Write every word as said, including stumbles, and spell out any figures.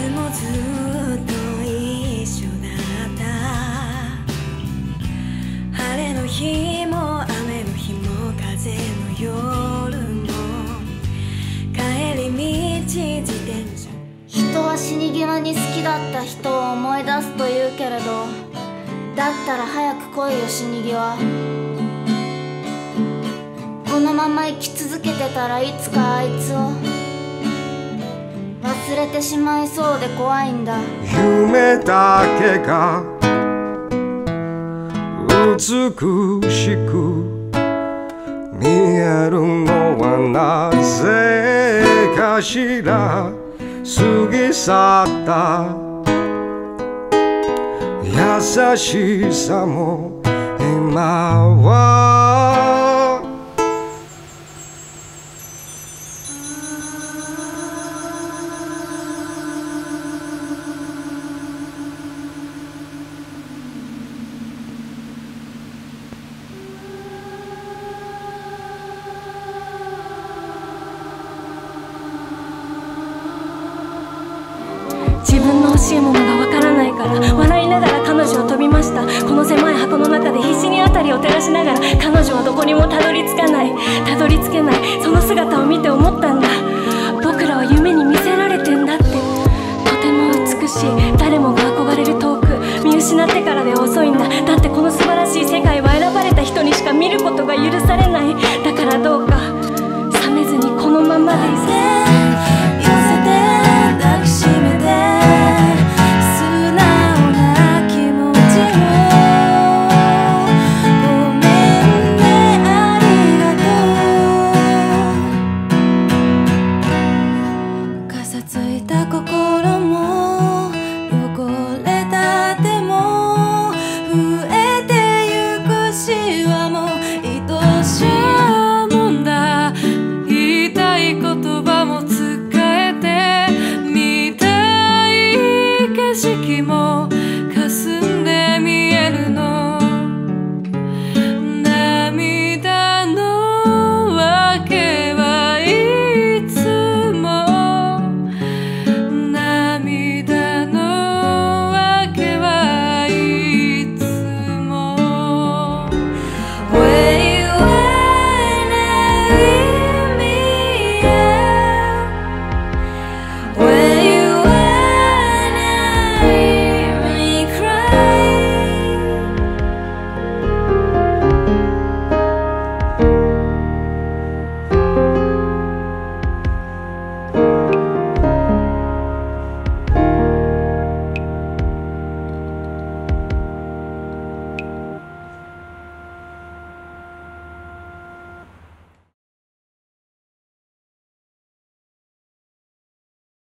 もずっと一緒だった。晴れの日も雨の日も風の夜も帰り道自転車。 人は死に際に好きだった人を思い出すと言うけれど、だったら早く来いよ死に際。このまま生き続けてたらいつかあいつを忘れてしまいそうで怖いんだ。 夢だけが美しく見えるのはなぜかしら。過ぎ去った優しさも今は自分の欲しいものがわからないから笑いながら彼女は飛びました。この狭い箱の中で必死に辺りを照らしながら彼女はどこにもたどり着かない、たどり着けない。その姿を見て思ったんだ。僕らは夢に見せられてんだって。とても美しい、誰もが憧れる遠く、見失ってからでは遅いんだ。だってこの素晴らしい世界は選ばれた人にしか見ることが許されない。だからどうか冷めずにこのままでいて。寄せて抱きしめて私は